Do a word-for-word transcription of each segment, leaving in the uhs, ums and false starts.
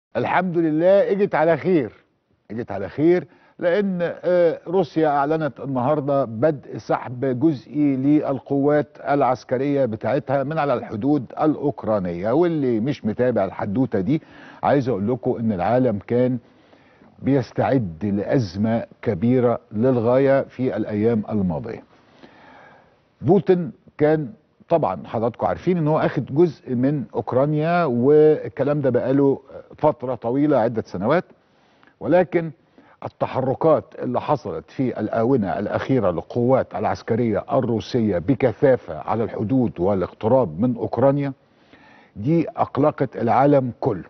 الحمد لله اجت على خير. اجت على خير لان آه، روسيا اعلنت النهارده بدء سحب جزئي للقوات العسكريه بتاعتها من على الحدود الاوكرانيه. واللي مش متابع الحدوته دي عايز اقول لكم ان العالم كان بيستعد لازمه كبيره للغايه في الايام الماضيه. بوتين كان طبعا حضراتكم عارفين ان هو اخد جزء من اوكرانيا، والكلام ده بقاله فتره طويله عده سنوات، ولكن التحركات اللي حصلت في الاونه الاخيره للقوات العسكريه الروسيه بكثافه على الحدود والاقتراب من اوكرانيا دي اقلقت العالم كله،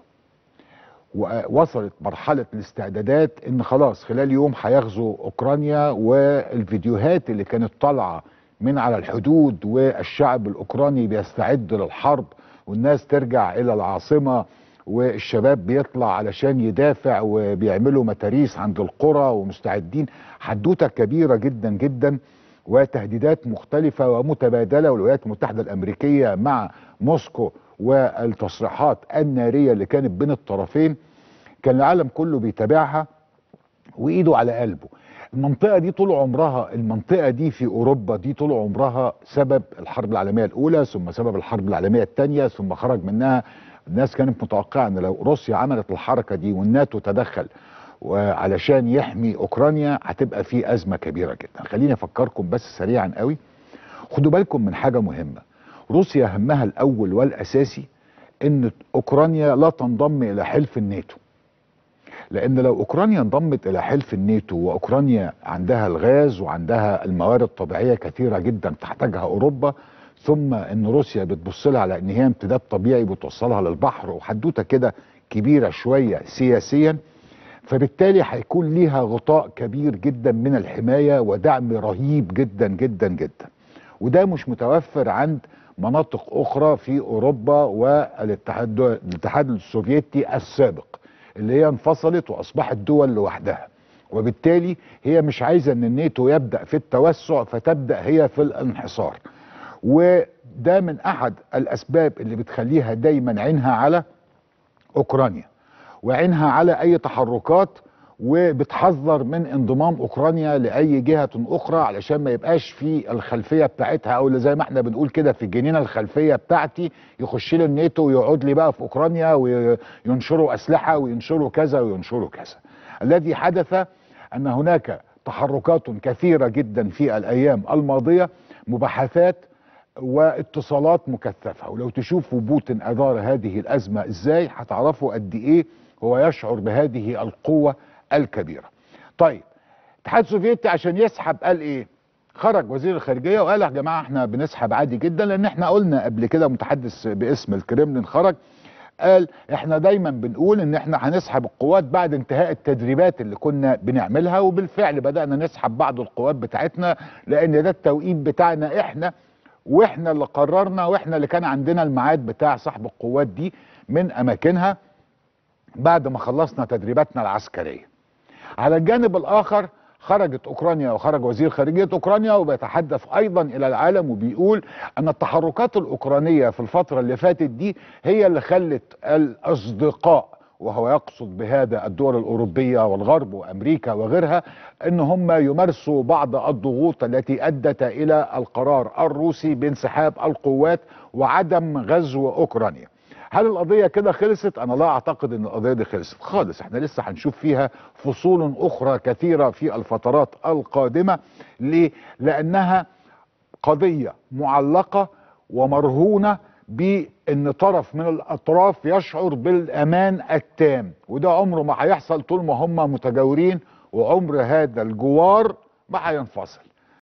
ووصلت مرحله الاستعدادات ان خلاص خلال يوم هيغزو اوكرانيا. والفيديوهات اللي كانت طالعه من على الحدود والشعب الاوكراني بيستعد للحرب والناس ترجع الى العاصمه والشباب بيطلع علشان يدافع وبيعملوا متاريس عند القرى ومستعدين، حدوته كبيره جدا جدا وتهديدات مختلفه ومتبادله. والولايات المتحده الامريكيه مع موسكو والتصريحات الناريه اللي كانت بين الطرفين كان العالم كله بيتابعها وايده على قلبه. المنطقه دي طول عمرها، المنطقه دي في اوروبا دي طول عمرها سبب الحرب العالميه الاولى، ثم سبب الحرب العالميه الثانيه، ثم خرج منها. الناس كانت متوقعه ان لو روسيا عملت الحركه دي والناتو تدخل وعلشان يحمي اوكرانيا هتبقى في ازمه كبيره جدا. خليني افكركم بس سريعا قوي، خدوا بالكم من حاجه مهمه. روسيا همها الاول والاساسي ان اوكرانيا لا تنضم الى حلف الناتو، لان لو اوكرانيا انضمت الى حلف الناتو واوكرانيا عندها الغاز وعندها الموارد الطبيعيه كثيره جدا تحتاجها اوروبا، ثم ان روسيا بتبص لها على ان هي امتداد طبيعي بتوصلها للبحر وحدوته كده كبيره شويه سياسيا، فبالتالي هيكون ليها غطاء كبير جدا من الحمايه ودعم رهيب جدا جدا جدا. وده مش متوفر عند مناطق اخرى في اوروبا والاتحاد الاتحاد السوفيتي السابق اللي هي انفصلت واصبحت دول لوحدها، وبالتالي هي مش عايزه ان الناتو يبدا في التوسع فتبدا هي في الانحصار. وده من احد الاسباب اللي بتخليها دايما عينها على اوكرانيا وعينها على اي تحركات، وبتحذر من انضمام اوكرانيا لاي جهه اخرى علشان ما يبقاش في الخلفيه بتاعتها، او اللي زي ما احنا بنقول كده في الجنينه الخلفيه بتاعتي يخش لي الناتو ويقعد لي بقى في اوكرانيا وينشروا اسلحه وينشروا كذا وينشروا كذا. الذي حدث ان هناك تحركات كثيره جدا في الايام الماضيه، مباحثات واتصالات مكثفه، ولو تشوفوا بوتين ادار هذه الازمه ازاي هتعرفوا قد ايه هو يشعر بهذه القوه الكبيره. طيب الاتحاد السوفيتي عشان يسحب قال ايه؟ خرج وزير الخارجيه وقال يا جماعه احنا بنسحب عادي جدا، لان احنا قلنا قبل كده، متحدث باسم الكريملين خرج قال احنا دايما بنقول ان احنا هنسحب القوات بعد انتهاء التدريبات اللي كنا بنعملها، وبالفعل بدأنا نسحب بعض القوات بتاعتنا لان ده التوقيت بتاعنا احنا، واحنا اللي قررنا، واحنا اللي كان عندنا الميعاد بتاع سحب القوات دي من اماكنها بعد ما خلصنا تدريباتنا العسكريه. على الجانب الاخر خرجت اوكرانيا وخرج وزير خارجيه اوكرانيا وبيتحدث ايضا الى العالم وبيقول ان التحركات الاوكرانيه في الفتره اللي فاتت دي هي اللي خلت الاصدقاء، وهو يقصد بهذا الدول الاوروبيه والغرب وامريكا وغيرها، ان هم يمارسوا بعض الضغوط التي ادت الى القرار الروسي بانسحاب القوات وعدم غزو اوكرانيا. هل القضيه كده خلصت؟ انا لا اعتقد ان القضيه دي خلصت خالص، احنا لسه هنشوف فيها فصول اخرى كثيره في الفترات القادمه. ليه؟ لانها قضيه معلقه ومرهونه بان طرف من الاطراف يشعر بالامان التام، وده عمره ما هيحصل طول ما هم متجاورين، وعمر هذا الجوار ما هينفصل.